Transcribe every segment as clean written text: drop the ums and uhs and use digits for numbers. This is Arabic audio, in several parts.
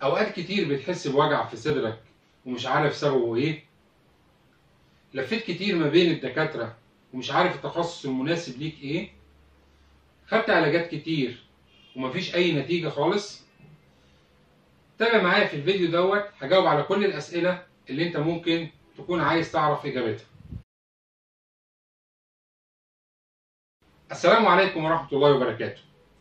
اوقات كتير بتحس بوجع في صدرك ومش عارف سببه ايه. لفيت كتير ما بين الدكاترة ومش عارف التخصص المناسب ليك ايه. خدت علاجات كتير ومفيش اي نتيجة خالص. تابع معايا في الفيديو دوت، هجاوب على كل الاسئلة اللي انت ممكن تكون عايز تعرف اجابتها. السلام عليكم ورحمة الله وبركاته.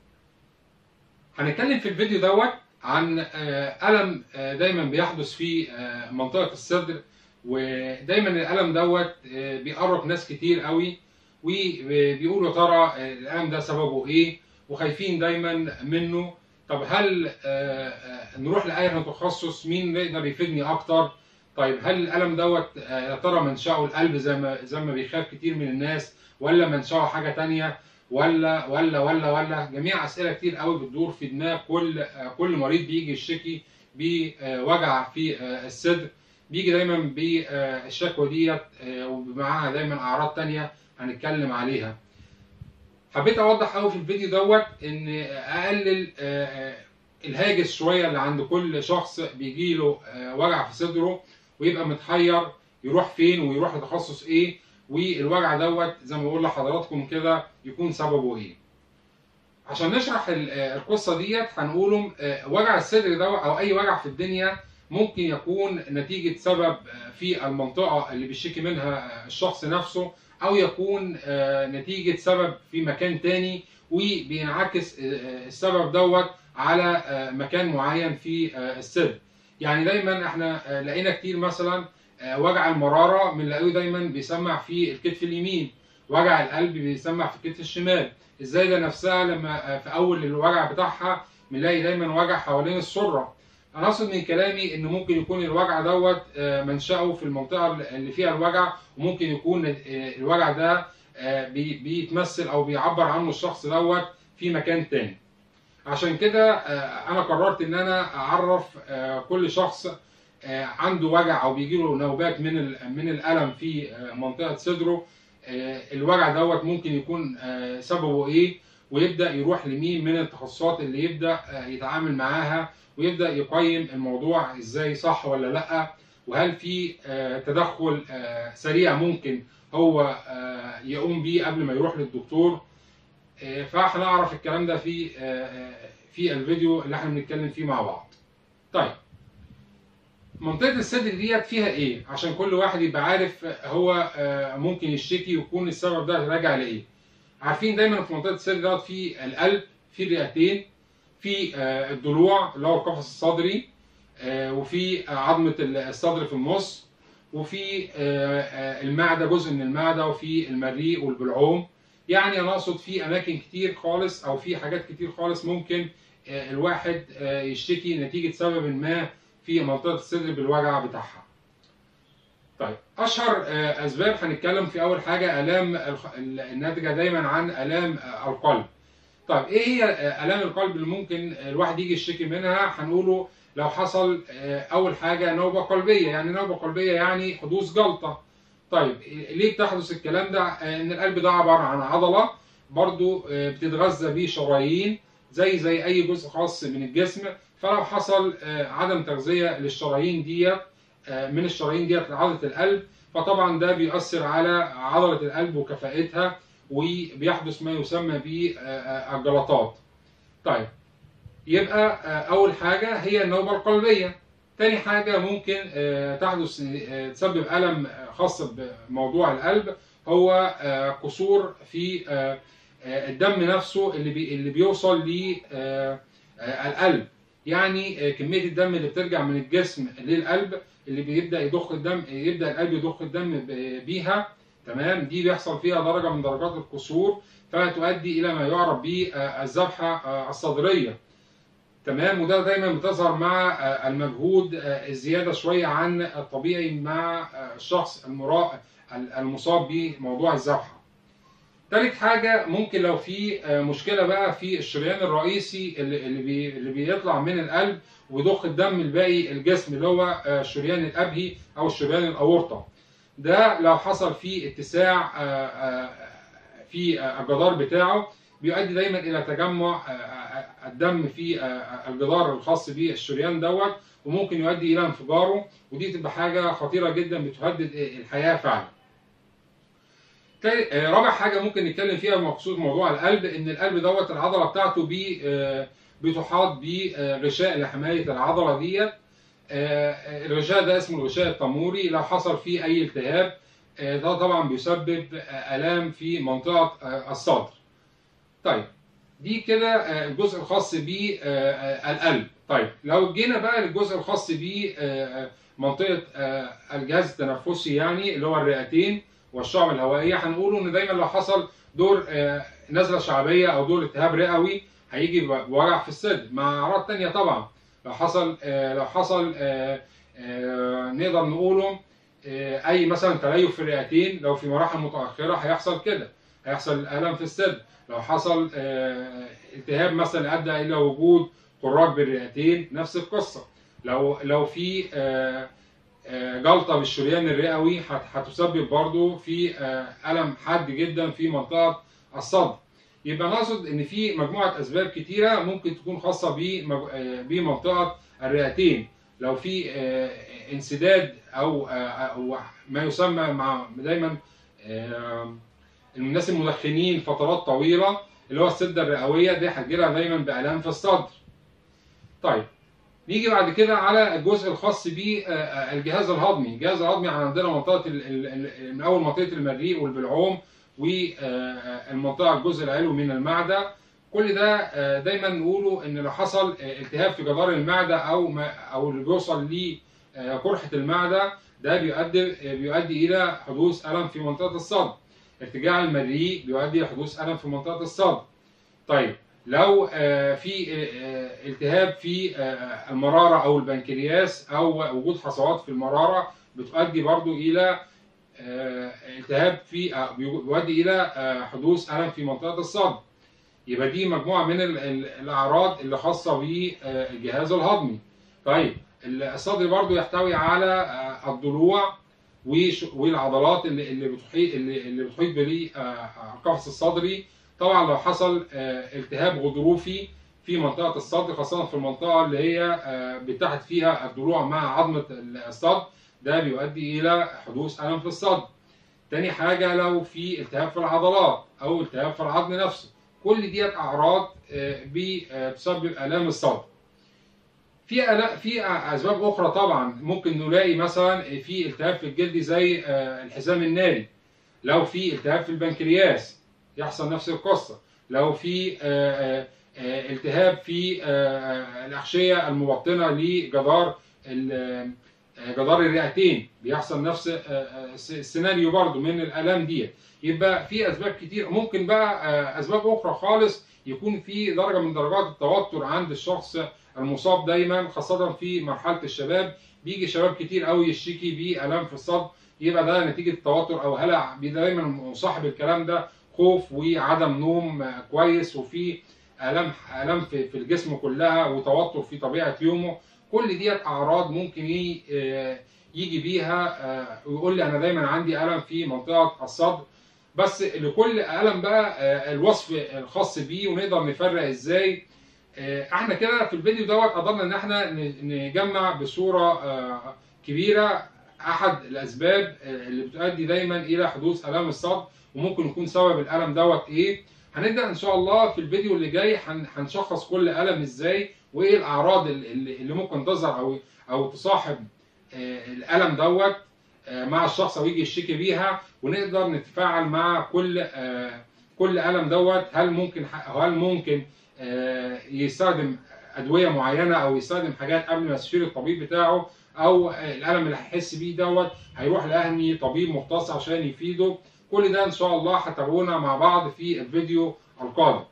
هنتكلم في الفيديو دوت عن ألم دايما بيحدث في منطقة الصدر، ودايما الألم دوت بيقرق ناس كتير قوي، وبيقولوا يا ترى الألم ده سببه إيه، وخايفين دايما منه. طب هل نروح لأي تخصص؟ مين يقدر يفيدني أكتر؟ طيب هل الألم دوت يا ترى منشأه القلب زي ما بيخاف كتير من الناس، ولا منشأه حاجة تانية، ولا جميع اسئله كتير قوي بتدور في دماغ كل مريض بيجي يشتكي بوجع في الصدر. بيجي دايما بالشكوى ديت ومعاها دايما اعراض تانية هنتكلم عليها. حبيت اوضح قوي في الفيديو دوت ان اقلل الهاجس شويه اللي عند كل شخص بيجي له وجع في صدره ويبقى متحير يروح فين ويروح لتخصص ايه، والوجع دوت زي ما بقول لحضراتكم كده يكون سببه ايه. عشان نشرح القصه ديت هنقوله وجع الصدر ده او اي وجع في الدنيا ممكن يكون نتيجه سبب في المنطقه اللي بيشتكي منها الشخص نفسه، او يكون نتيجه سبب في مكان تاني وبينعكس السبب دوت على مكان معين في الصدر. يعني دايما احنا لقينا كتير مثلا وجع المرارة بنلاقيه دايما بيسمع في الكتف اليمين، وجع القلب بيسمع في الكتف الشمال. الزايدة نفسها لما في أول الوجع بتاعها بنلاقي دايما وجع حوالين السرة. أنا أقصد من كلامي إن ممكن يكون الوجع دوت منشأه في المنطقة اللي فيها الوجع، وممكن يكون الوجع ده بيتمثل أو بيعبر عنه الشخص دوت في مكان تاني. عشان كده أنا قررت إن أنا أعرف كل شخص عنده وجع او بيجي له نوبات من الالم في منطقه صدره، الوجع دوت ممكن يكون سببه ايه، ويبدا يروح لمين من التخصصات اللي يبدا يتعامل معاها، ويبدا يقيم الموضوع ازاي صح ولا لا، وهل في تدخل سريع ممكن هو يقوم بيه قبل ما يروح للدكتور. فهنعرف الكلام ده في الفيديو اللي احنا بنتكلم فيه مع بعض. طيب منطقة الصدر ديت فيها ايه؟ عشان كل واحد يبقى عارف هو ممكن يشتكي ويكون السبب ده راجع لايه. عارفين دايما في منطقة الصدر دوت في القلب، في الرئتين، في الضلوع اللي هو القفص الصدري، وفي عظمة الصدر في النص، وفي المعدة، جزء من المعدة، وفي المريء والبلعوم. يعني انا اقصد في اماكن كتير خالص او في حاجات كتير خالص ممكن الواحد يشتكي نتيجة سبب ما في منطقة الصدر بالوجع بتاعها. طيب اشهر اسباب هنتكلم في اول حاجة الام الناتجة دايما عن الام القلب. طيب ايه هي الام القلب اللي ممكن الواحد يجي يشتكي منها؟ هنقوله لو حصل اول حاجة نوبة قلبية. يعني نوبة قلبية يعني حدوث جلطة. طيب ليه بتحدث الكلام ده؟ ان القلب ده عبارة عن عضلة برضو بتتغذى بشرايين زي اي جزء خاص من الجسم. فلو حصل عدم تغذية للشرايين ديت من الشرايين ديت لعضلة القلب، فطبعا ده بيؤثر على عضلة القلب وكفاءتها، وبيحدث ما يسمى بالجلطات. طيب يبقى أول حاجة هي النوبة القلبية. تاني حاجة ممكن تحدث تسبب ألم خاص بموضوع القلب هو قصور في الدم نفسه اللي بيوصل للقلب. يعني كمية الدم اللي بترجع من الجسم للقلب اللي بيبدأ يضخ الدم، يبدأ القلب يضخ الدم بيها، تمام، دي بيحصل فيها درجة من درجات القصور، فتؤدي إلى ما يعرف بالذبحة الصدرية. تمام. وده دايما بتظهر مع المجهود الزيادة شوية عن الطبيعي مع الشخص المصاب بموضوع الذبحة. ثالث حاجة ممكن لو في مشكلة بقى في الشريان الرئيسي اللي بيطلع من القلب ويضخ الدم لباقي الجسم، اللي هو الشريان الأبهي أو الشريان الأورطة. ده لو حصل فيه اتساع في الجدار بتاعه بيؤدي دايما إلى تجمع الدم في الجدار الخاص بالشريان دوت، وممكن يؤدي الى انفجاره، ودي تبقى حاجه خطيره جدا بتهدد الحياه فعلا. رابع حاجه ممكن نتكلم فيها بخصوص موضوع القلب، ان القلب دوت العضله بتاعته بتحاط بغشاء لحمايه العضله ديت. الغشاء ده اسمه الغشاء التموري. لو حصل فيه اي التهاب ده طبعا بيسبب الام في منطقه الصدر. طيب دي كده الجزء الخاص بالقلب. طيب لو جينا بقى للجزء الخاص بمنطقه الجهاز التنفسي، يعني اللي هو الرئتين والشعب الهوائيه، هنقوله ان دايما لو حصل دور نزله شعبيه او دور التهاب رئوي هيجي بوجع في الصدر مع اعراض ثانيه. طبعا لو حصل نقدر نقوله اي مثلا تليف في الرئتين، لو في مراحل متاخره هيحصل كده، هيحصل الم في الصدر. لو حصل التهاب مثلا ادى الى وجود خراج بالرئتين، نفس القصه. لو في جلطه بالشريان الرئوي هتسبب برضو في الم حاد جدا في منطقه الصدر. يبقى نقصد ان في مجموعه اسباب كتيره ممكن تكون خاصه بمنطقه الرئتين. لو في انسداد او ما يسمى مع دايما الناس المدخنين فترات طويله، اللي هو السده الرئويه، دي هتجيلها دايما بالام في الصدر. طيب نيجي بعد كده على الجزء الخاص بالجهاز الهضمي. الجهاز الهضمي عندنا منطقه من اول منطقه المريء والبلعوم والمنطقه الجزء العلوي من المعده. كل ده دايما نقوله ان لو حصل التهاب في جدار المعده او اللي بيوصل لقرحه المعده، ده بيؤدي الى حدوث الم في منطقه الصدر. ارتجاع المريء بيؤدي الى حدوث الم في منطقه الصدر. طيب لو في التهاب في المراره او البنكرياس او وجود حصوات في المراره، بتؤدي برضو الى التهاب بيؤدي الى حدوث الم في منطقه الصدر. يبقى دي مجموعه من الاعراض اللي خاصه بالجهاز الهضمي. طيب الصدر برضو يحتوي على الضلوع والعضلات اللي بتحيط بالقفص الصدري. طبعا لو حصل التهاب غضروفي في منطقه الصدر، خاصه في المنطقه اللي هي بتحت فيها الضلوع مع عظمه الصدر، ده بيؤدي الى حدوث الم في الصدر. تاني حاجه لو في التهاب في العضلات او التهاب في العظم نفسه، كل ديت اعراض بتسبب الام الصدر. في اسباب اخرى طبعا ممكن نلاقي مثلا في التهاب في الجلد زي الحزام الناري. لو في التهاب في البنكرياس يحصل نفس القصه. لو في التهاب في الاغشيه المبطنه لجدار الرئتين، بيحصل نفس السيناريو برضو من الالام دي. يبقى في اسباب كتير. ممكن بقى اسباب اخرى خالص يكون في درجه من درجات التوتر عند الشخص المصاب دايما، خاصه في مرحله الشباب. بيجي شباب كتير قوي يشتكي بالام في الصدر، يبقى ده نتيجه التوتر او هلع. دايما مصاحب الكلام ده خوف وعدم نوم كويس، وفي الام في الجسم كلها، وتوتر في طبيعه يومه. كل ديت اعراض ممكن يجي بيها ويقول لي انا دايما عندي الم في منطقه الصدر. بس لكل الم بقى الوصف الخاص بيه، ونقدر نفرق ازاي. احنا كده في الفيديو دوت قدرنا ان احنا نجمع بصوره كبيره احد الاسباب اللي بتؤدي دايما الى حدوث الام الصدر، وممكن يكون سبب الالم دوت ايه. هنبدا ان شاء الله في الفيديو اللي جاي هنشخص كل الم ازاي، وايه الاعراض اللي ممكن تظهر او تصاحب الالم دوت مع الشخص او يجي يشتكي بيها، ونقدر نتفاعل مع كل الم دوت. هل ممكن يستخدم ادويه معينه او يستخدم حاجات قبل ما يستشير الطبيب بتاعه، او الالم اللي هيحس بيه دوت هيروح لاهني طبيب مختص عشان يفيده. كل ده ان شاء الله هتابعونا مع بعض في الفيديو القادم.